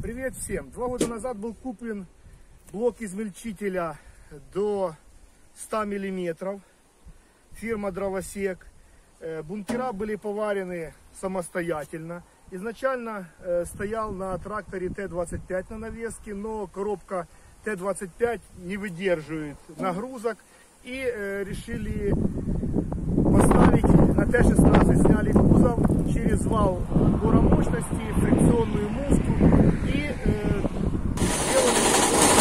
Привет всем! 2 года назад был куплен блок измельчителя до 100 мм. Фирма Дровосек. Бункера были поварены самостоятельно. Изначально стоял на тракторе Т-25 на навеске, но коробка Т-25 не выдерживает нагрузок. И решили поставить на Т-16. Сняли кузов через вал отбора мощности, фрикционную муску и сделали.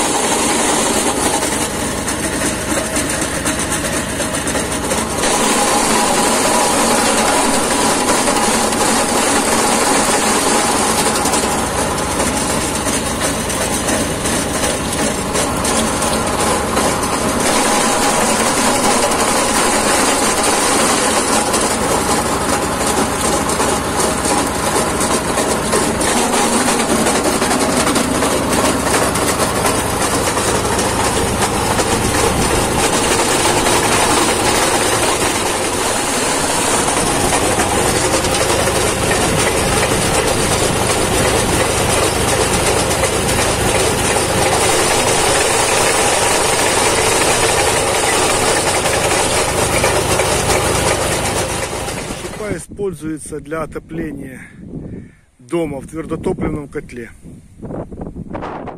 Используется для отопления дома в твердотопливном котле.